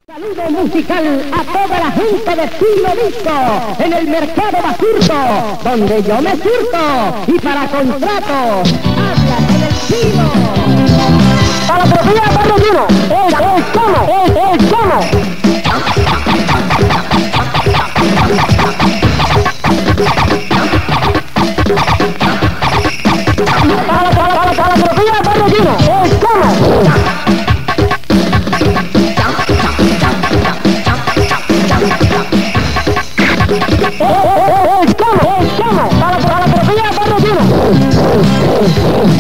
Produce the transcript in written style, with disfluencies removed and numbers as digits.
Saludo musical a toda la gente de Pino Disco en el mercado Basurto, donde yo me surto y para contrato habla con el Pino. Para la propiedad Barrio Duro, el tono. Para la propiedad Barrio Duro, el tono. Para la propiedad Barrio Duro.